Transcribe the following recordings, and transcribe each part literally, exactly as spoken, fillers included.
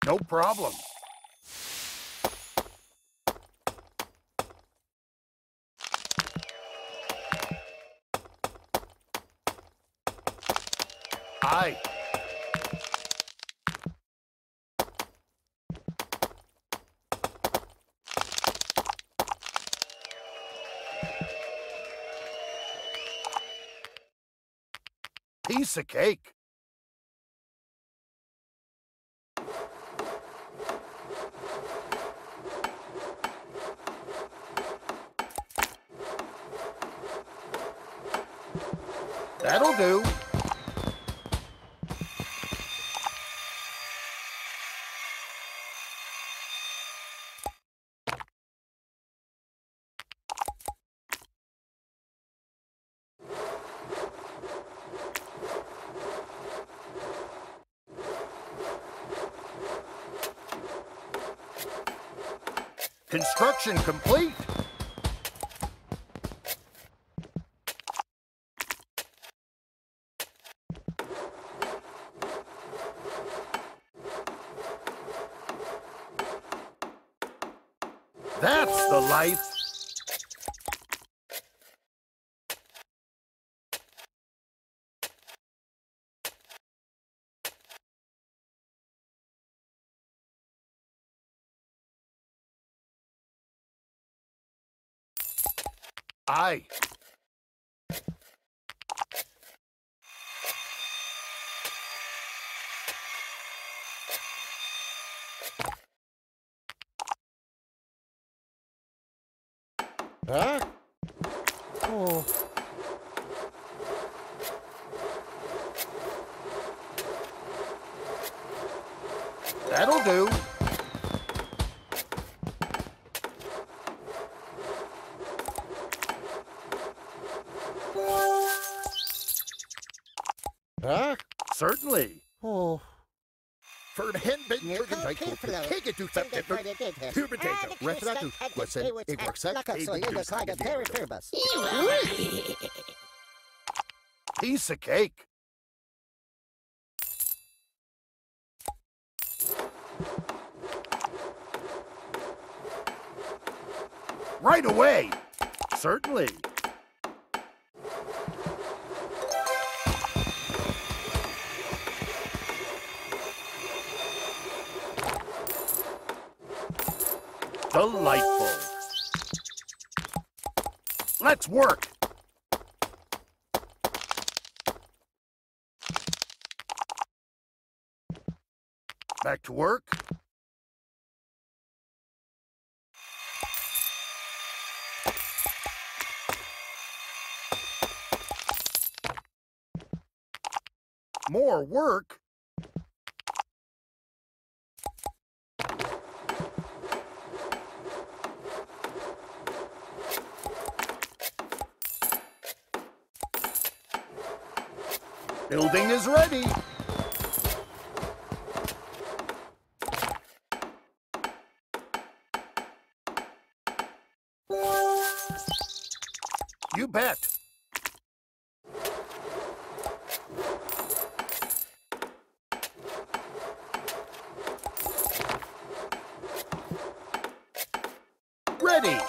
No problem. Aye. Piece of cake. That'll do. Construction complete. That's the life. Aye. Huh? Oh. That'll do. Huh? Certainly. Oh. För hen ben turken bij kopen. Kijk het doet dat dit. Puur betekent. Rest dat doet. Wat zijn? Ik word zak. Piece of cake. Right away. Certainly. Delightful. Let's work. Back to work. More work. Building is ready. You bet. Ready.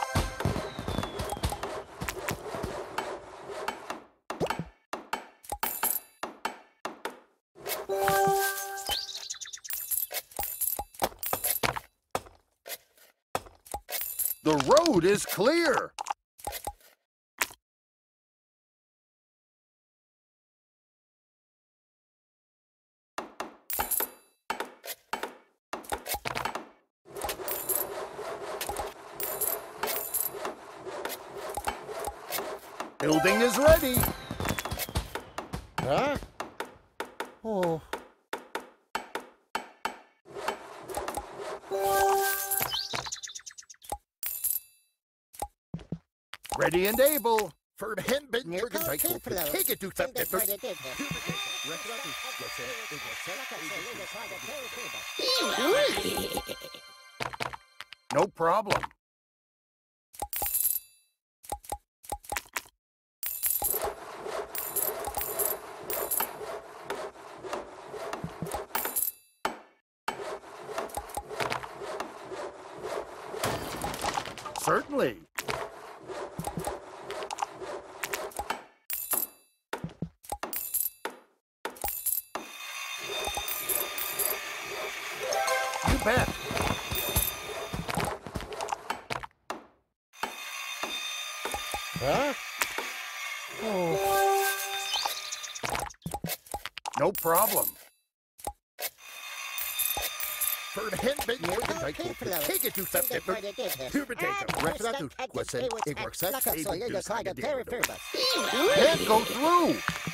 The road is clear. Building is ready. Huh? Oh. Ready and able. For hen ben turken bij kopen. Kijk het doet dat dit. No problem. Certainly. You bet. Huh? Oh. No problem. För det händer ingenting på kriget du sätter för huvudtänkare. Rätt ut. Vad sen? Jag går sagt. Can't go through.